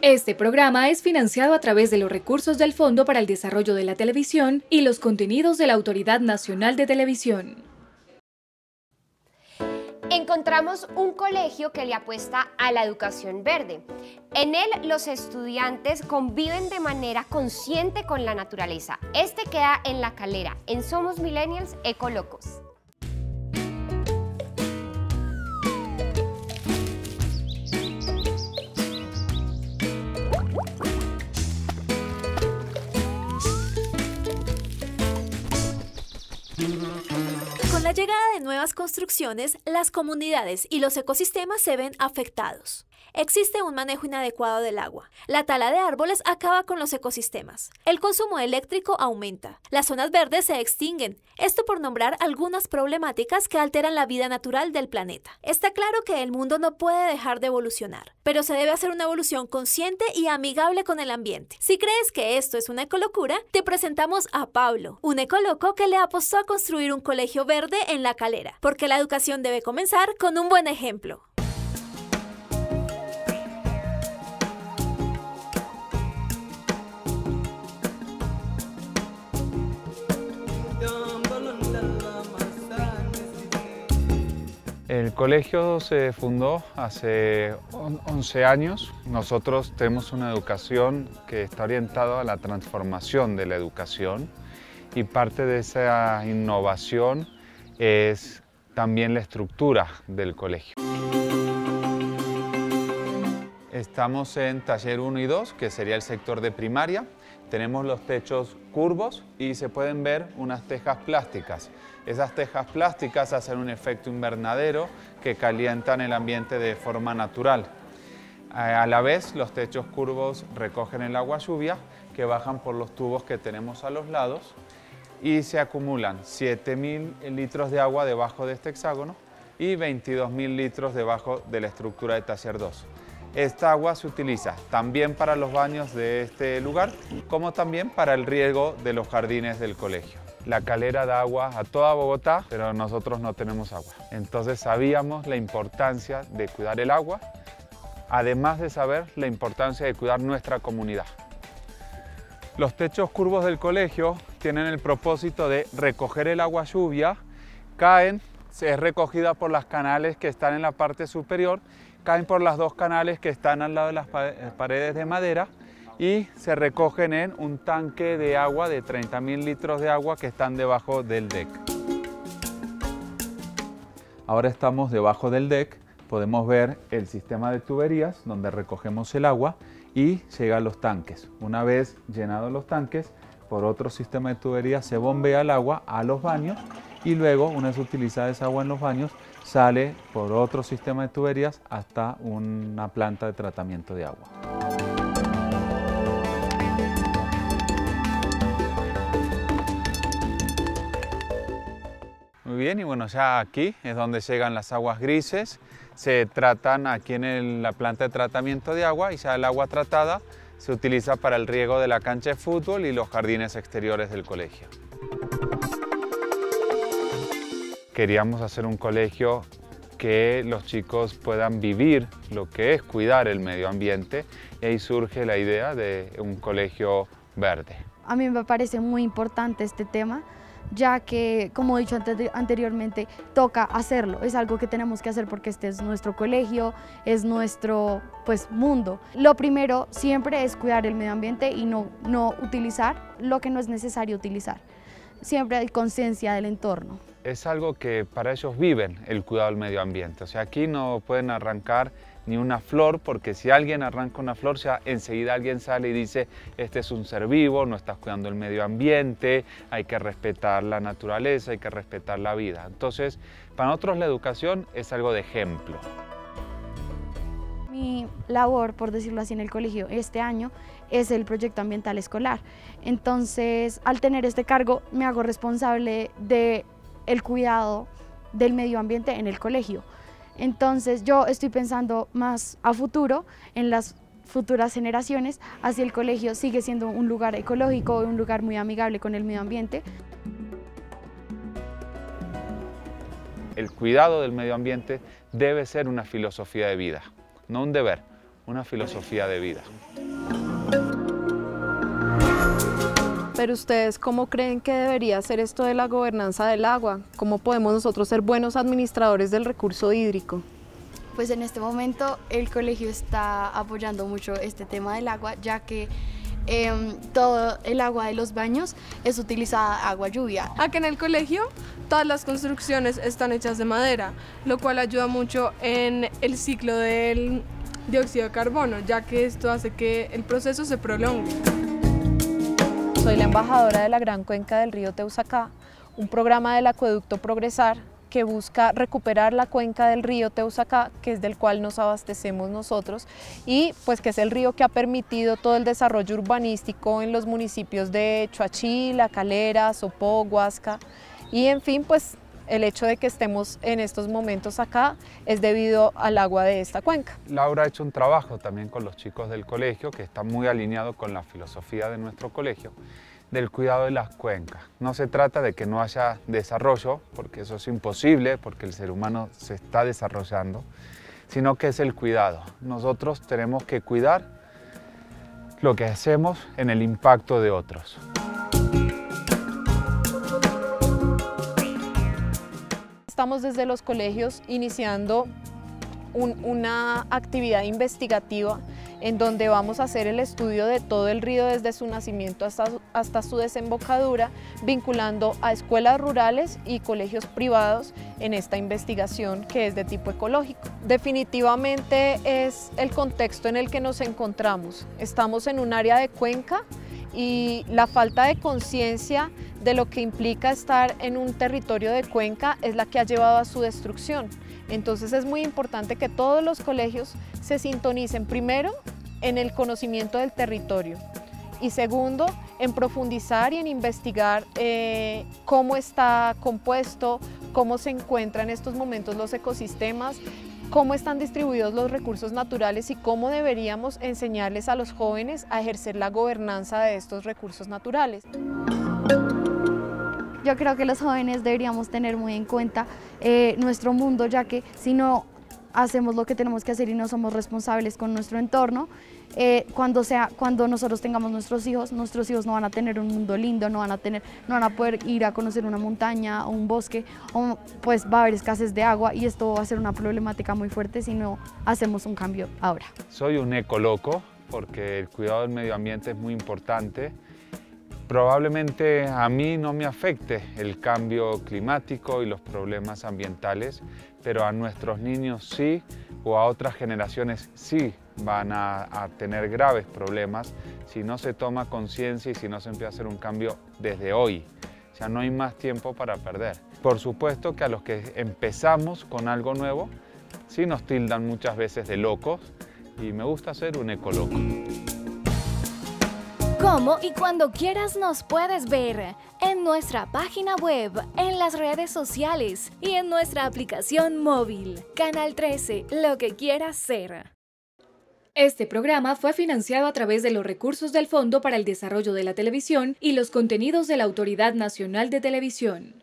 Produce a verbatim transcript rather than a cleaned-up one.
Este programa es financiado a través de los recursos del Fondo para el Desarrollo de la Televisión y los contenidos de la Autoridad Nacional de Televisión. Encontramos un colegio que le apuesta a la educación verde. En él los estudiantes conviven de manera consciente con la naturaleza. Este queda en La Calera, en Somos Millennials Ecolocos. Con la llegada de nuevas construcciones, las comunidades y los ecosistemas se ven afectados. Existe un manejo inadecuado del agua. La tala de árboles acaba con los ecosistemas. El consumo eléctrico aumenta. Las zonas verdes se extinguen. Esto por nombrar algunas problemáticas que alteran la vida natural del planeta. Está claro que el mundo no puede dejar de evolucionar, pero se debe hacer una evolución consciente y amigable con el ambiente. Si crees que esto es una ecolocura, te presentamos a Pablo, un ecoloco que le apostó a construir un colegio verde en La Calera, porque la educación debe comenzar con un buen ejemplo. El colegio se fundó hace once años. Nosotros tenemos una educación que está orientada a la transformación de la educación y parte de esa innovación es también la estructura del colegio. Estamos en taller uno y dos, que sería el sector de primaria. Tenemos los techos curvos y se pueden ver unas tejas plásticas. Esas tejas plásticas hacen un efecto invernadero que calientan el ambiente de forma natural. A la vez, los techos curvos recogen el agua lluvia que bajan por los tubos que tenemos a los lados y se acumulan siete mil litros de agua debajo de este hexágono y veintidós mil litros debajo de la estructura de taller dos. Esta agua se utiliza también para los baños de este lugar, como también para el riego de los jardines del colegio. La Calera da agua a toda Bogotá, pero nosotros no tenemos agua. Entonces sabíamos la importancia de cuidar el agua, además de saber la importancia de cuidar nuestra comunidad. Los techos curvos del colegio tienen el propósito de recoger el agua lluvia, caen, es recogida por las canales que están en la parte superior, caen por las dos canales que están al lado de las paredes de madera y se recogen en un tanque de agua de treinta mil litros de agua que están debajo del deck. Ahora estamos debajo del deck, podemos ver el sistema de tuberías donde recogemos el agua y llega a los tanques. Una vez llenados los tanques, por otro sistema de tuberías se bombea el agua a los baños y luego, una vez utilizada esa agua en los baños, sale por otro sistema de tuberías hasta una planta de tratamiento de agua. Muy bien, y bueno, ya aquí es donde llegan las aguas grises, se tratan aquí en el, la planta de tratamiento de agua y ya el agua tratada se utiliza para el riego de la cancha de fútbol y los jardines exteriores del colegio. Queríamos hacer un colegio que los chicos puedan vivir lo que es cuidar el medio ambiente y ahí surge la idea de un colegio verde. A mí me parece muy importante este tema, ya que, como he dicho anteriormente, toca hacerlo. Es algo que tenemos que hacer porque este es nuestro colegio, es nuestro pues, mundo. Lo primero siempre es cuidar el medio ambiente y no, no utilizar lo que no es necesario utilizar. Siempre hay conciencia del entorno. Es algo que para ellos viven el cuidado del medio ambiente. O sea, aquí no pueden arrancar ni una flor, porque si alguien arranca una flor, ya enseguida alguien sale y dice este es un ser vivo, no estás cuidando el medio ambiente, hay que respetar la naturaleza, hay que respetar la vida. Entonces, para nosotros la educación es algo de ejemplo. Mi labor, por decirlo así, en el colegio este año es el proyecto ambiental escolar. Entonces, al tener este cargo, me hago responsable de el cuidado del medio ambiente en el colegio. Entonces yo estoy pensando más a futuro, en las futuras generaciones, así el colegio sigue siendo un lugar ecológico, un lugar muy amigable con el medio ambiente. El cuidado del medio ambiente debe ser una filosofía de vida, no un deber, una filosofía de vida. Pero ustedes, ¿cómo creen que debería ser esto de la gobernanza del agua? ¿Cómo podemos nosotros ser buenos administradores del recurso hídrico? Pues en este momento el colegio está apoyando mucho este tema del agua, ya que eh, todo el agua de los baños es utilizada agua lluvia. Acá en el colegio todas las construcciones están hechas de madera, lo cual ayuda mucho en el ciclo del dióxido de carbono, ya que esto hace que el proceso se prolongue. Soy la embajadora de la Gran Cuenca del río Teusacá, un programa del acueducto Progresar que busca recuperar la cuenca del río Teusacá, que es del cual nos abastecemos nosotros, y pues que es el río que ha permitido todo el desarrollo urbanístico en los municipios de Choachí, La Calera, Sopó, Huasca, y en fin, pues el hecho de que estemos en estos momentos acá es debido al agua de esta cuenca. Laura ha hecho un trabajo también con los chicos del colegio que está muy alineado con la filosofía de nuestro colegio, del cuidado de las cuencas. No se trata de que no haya desarrollo, porque eso es imposible, porque el ser humano se está desarrollando, sino que es el cuidado. Nosotros tenemos que cuidar lo que hacemos en el impacto de otros. Estamos desde los colegios iniciando un, una actividad investigativa en donde vamos a hacer el estudio de todo el río desde su nacimiento hasta, hasta su desembocadura, vinculando a escuelas rurales y colegios privados en esta investigación que es de tipo ecológico. Definitivamente es el contexto en el que nos encontramos. Estamos en un área de cuenca y la falta de conciencia de lo que implica estar en un territorio de cuenca es la que ha llevado a su destrucción. Entonces es muy importante que todos los colegios se sintonicen primero en el conocimiento del territorio y segundo en profundizar y en investigar eh, cómo está compuesto, cómo se encuentran en estos momentos los ecosistemas, cómo están distribuidos los recursos naturales y cómo deberíamos enseñarles a los jóvenes a ejercer la gobernanza de estos recursos naturales. Yo creo que los jóvenes deberíamos tener muy en cuenta eh, nuestro mundo, ya que si no hacemos lo que tenemos que hacer y no somos responsables con nuestro entorno, eh, cuando, sea, cuando nosotros tengamos nuestros hijos, nuestros hijos no van a tener un mundo lindo, no van a, tener, no van a poder ir a conocer una montaña o un bosque, o pues va a haber escasez de agua y esto va a ser una problemática muy fuerte si no hacemos un cambio ahora. Soy un ecoloco porque el cuidado del medio ambiente es muy importante. Probablemente a mí no me afecte el cambio climático y los problemas ambientales, pero a nuestros niños sí, o a otras generaciones sí van a, a tener graves problemas si no se toma conciencia y si no se empieza a hacer un cambio desde hoy. O sea, no hay más tiempo para perder. Por supuesto que a los que empezamos con algo nuevo, sí nos tildan muchas veces de locos y me gusta ser un ecoloco. Cómo y cuando quieras nos puedes ver en nuestra página web, en las redes sociales y en nuestra aplicación móvil. Canal trece, lo que quieras ser. Este programa fue financiado a través de los recursos del Fondo para el Desarrollo de la Televisión y los contenidos de la Autoridad Nacional de Televisión.